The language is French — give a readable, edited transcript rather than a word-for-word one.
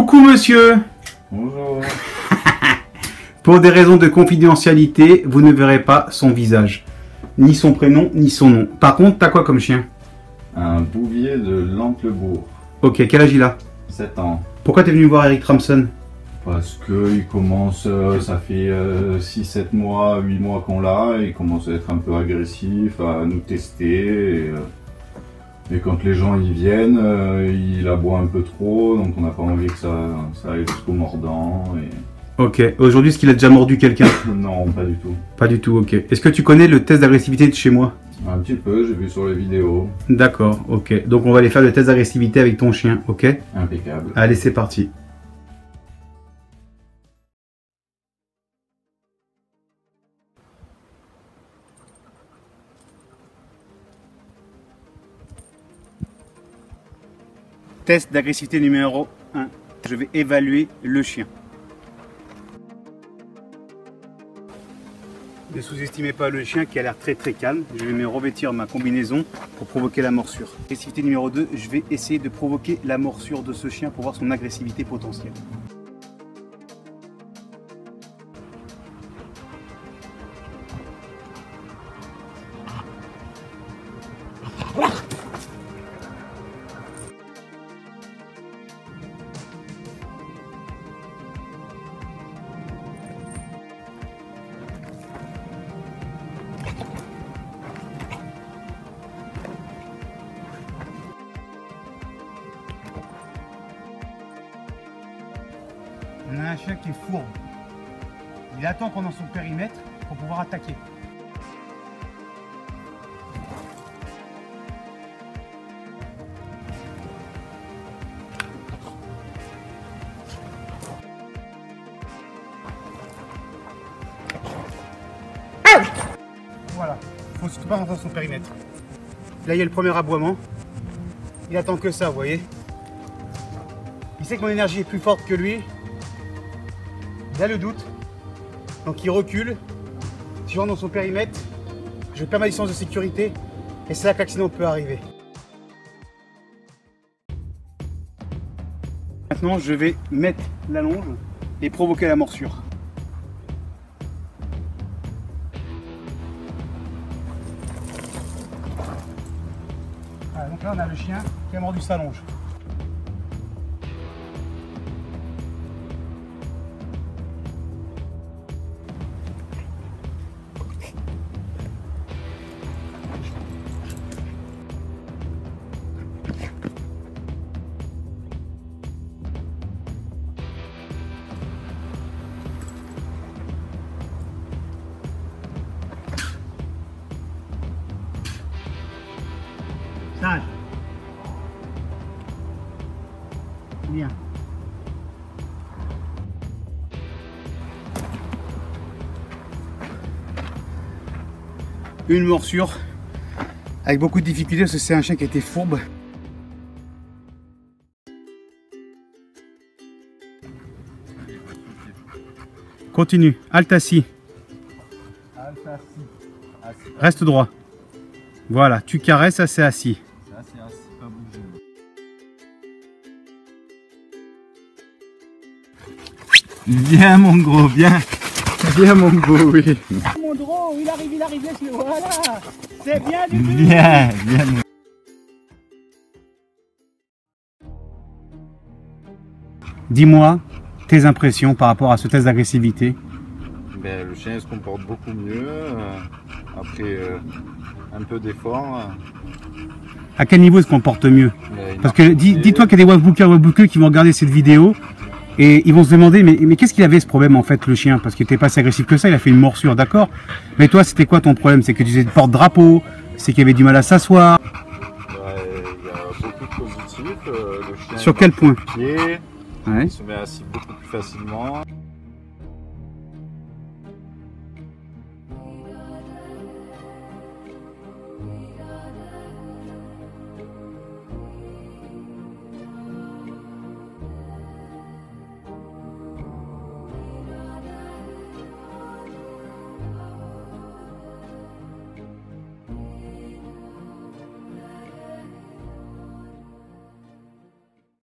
Coucou monsieur. Bonjour. Pour des raisons de confidentialité, vous ne verrez pas son visage. Ni son prénom, ni son nom. Par contre, t'as quoi comme chien? Un bouvier de Lantlebourg. Ok, quel âge il a? 7 ans. Pourquoi t'es venu voir Eric Tramson? Parce qu'il commence, ça fait 6-7 mois, 8 mois qu'on l'a, il commence à être un peu agressif, à nous tester. Et quand les gens y viennent, il aboie un peu trop, donc on n'a pas envie que ça aille jusqu'au mordant. Ok, aujourd'hui est-ce qu'il a déjà mordu quelqu'un? Non, pas du tout. Pas du tout, ok. Est-ce que tu connais le test d'agressivité de chez moi? Un petit peu, j'ai vu sur les vidéos. D'accord, ok. Donc on va aller faire le test d'agressivité avec ton chien, ok? Impeccable. Allez, c'est parti. Test d'agressivité numéro 1. Je vais évaluer le chien. Ne sous-estimez pas le chien qui a l'air très calme. Je vais me revêtir ma combinaison pour provoquer la morsure. Agressivité numéro 2, je vais essayer de provoquer la morsure de ce chien pour voir son agressivité potentielle. On a un chien qui est fourbe. Il attend qu'on est dans son périmètre pour pouvoir attaquer. Voilà, il faut surtout pas rentrer dans son périmètre. Là il y a le premier aboiement. Il attend que ça, vous voyez. Il sait que mon énergie est plus forte que lui. Il a le doute, donc il recule. Si je rentre dans son périmètre, je perds ma distance de sécurité et c'est là que l'accident peut arriver. Maintenant, je vais mettre la longe et provoquer la morsure. Voilà, donc là, on a le chien qui a mordu sa longe. Sage. Bien. Une morsure avec beaucoup de difficultés parce que c'est un chien qui était fourbe. Continue, halte assis. Reste droit. Voilà, tu caresses assez assis. Viens mon gros, viens. Viens mon beau, oui. Mon drone, il arrive, voilà. C'est bien du but. Viens. Dis-moi tes impressions par rapport à ce test d'agressivité. Ben, le chien se comporte beaucoup mieux. Après un peu d'effort. À quel niveau il se comporte mieux? Parce que dis-toi qu'il y a des webbookers qui vont regarder cette vidéo et ils vont se demander mais qu'est-ce qu'il avait ce problème en fait le chien? Parce qu'il n'était pas si agressif que ça, il a fait une morsure, d'accord? Mais toi c'était quoi ton problème? C'est que tu faisais de porte-drapeau, c'est qu'il avait du mal à s'asseoir. Il y a beaucoup de positifs. Le chien Sur quel point? pied, Ouais. il se met assis beaucoup plus facilement.